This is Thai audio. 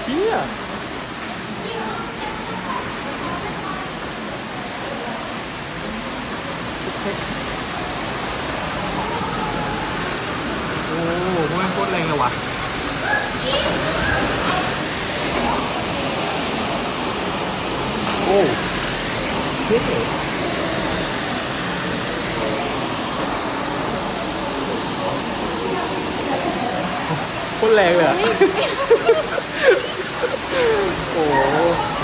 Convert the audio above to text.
ชี่ยโอ้โหแม่งโคตรแรงเลยว่ะโอ้เท่โคตรแรงเลยอะโอ้